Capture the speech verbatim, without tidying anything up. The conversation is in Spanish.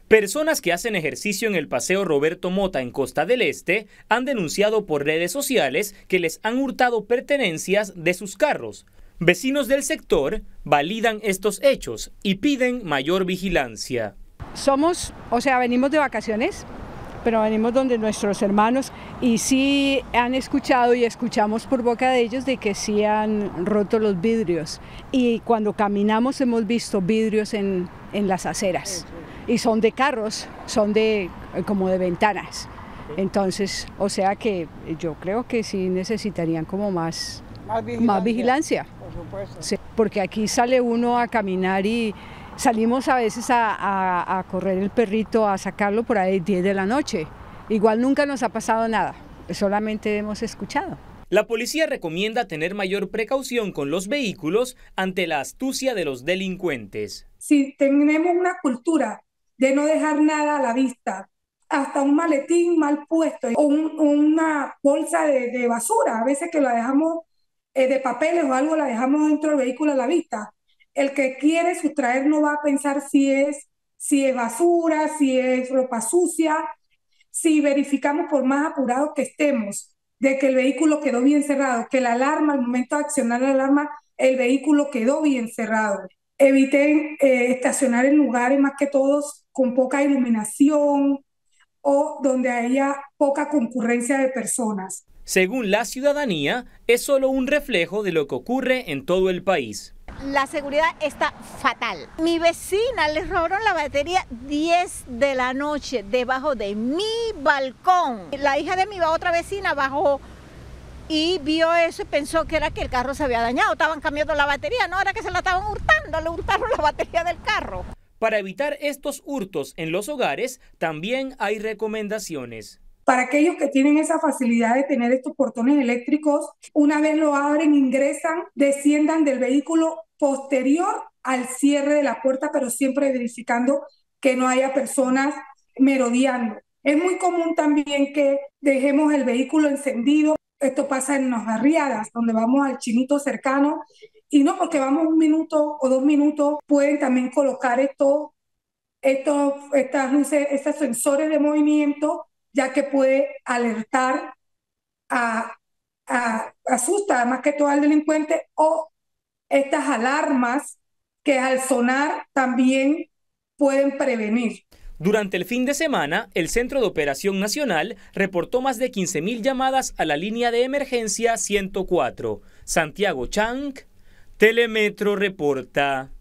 Personas que hacen ejercicio en el Paseo Roberto Mota en Costa del Este han denunciado por redes sociales que les han hurtado pertenencias de sus carros. Vecinos del sector validan estos hechos y piden mayor vigilancia. Somos, o sea, venimos de vacaciones, pero venimos donde nuestros hermanos y sí han escuchado y escuchamos por boca de ellos de que sí han roto los vidrios. Y cuando caminamos hemos visto vidrios en, en las aceras. Y son de carros, son de como de ventanas. Entonces, o sea que yo creo que sí necesitarían como más, más vigilancia. Más vigilancia. Por supuesto. Sí, porque aquí sale uno a caminar y salimos a veces a, a, a correr el perrito, a sacarlo por ahí diez de la noche. Igual nunca nos ha pasado nada, solamente hemos escuchado. La policía recomienda tener mayor precaución con los vehículos ante la astucia de los delincuentes. Si tenemos una cultura de no dejar nada a la vista, hasta un maletín mal puesto o un, una bolsa de, de basura, a veces que la dejamos eh, de papeles o algo, la dejamos dentro del vehículo a la vista. El que quiere sustraer no va a pensar si es, si es basura, si es ropa sucia. Si verificamos, por más apurados que estemos, de que el vehículo quedó bien cerrado, que la alarma, al momento de accionar la alarma, el vehículo quedó bien cerrado. Eviten eh, estacionar en lugares más que todos con poca iluminación o donde haya poca concurrencia de personas. Según la ciudadanía, es solo un reflejo de lo que ocurre en todo el país. La seguridad está fatal. Mi vecina le robaron la batería diez de la noche debajo de mi balcón. La hija de mi otra vecina bajó y vio eso y pensó que era que el carro se había dañado. Estaban cambiando la batería, no era que se la estaban hurtando, le hurtaron la batería del carro. Para evitar estos hurtos en los hogares, también hay recomendaciones. Para aquellos que tienen esa facilidad de tener estos portones eléctricos, una vez lo abren, ingresan, desciendan del vehículo posterior al cierre de la puerta, pero siempre verificando que no haya personas merodeando. Es muy común también que dejemos el vehículo encendido. Esto pasa en las barriadas, donde vamos al chinito cercano, y no porque vamos un minuto o dos minutos, pueden también colocar estos, estos, estas luces, estos sensores de movimiento, ya que puede alertar, a, a, asusta más que todo al delincuente, o estas alarmas que al sonar también pueden prevenir. Durante el fin de semana, el Centro de Operación Nacional reportó más de quince mil llamadas a la línea de emergencia ciento cuatro. Santiago Chang, Telemetro reporta.